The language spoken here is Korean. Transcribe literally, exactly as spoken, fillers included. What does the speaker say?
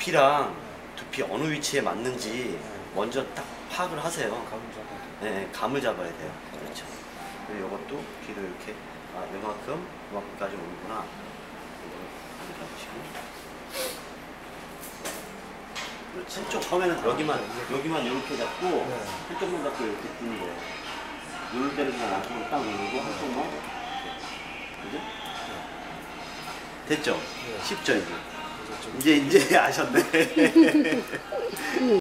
두피랑 두피 어느 위치에 맞는지 먼저 딱 파악을 하세요. 감을 잡아야 돼. 네, 감을 잡아야 돼요. 그렇죠. 그리고 이것도 귀를 이렇게 아, 요만큼, 요만큼까지 오는구나. 이거를 감을 잡으시고. 그렇지. 한쪽 처음에는 여기만, 여기만 이렇게 잡고, 네. 한쪽만 잡고 이렇게 두는 거예요. 누를 때는 그냥 안쪽으로 딱 누르고, 한쪽만. 그죠? 됐죠? 네. 쉽죠, 이제? 그래서 좀 이제, 이제 아셨네.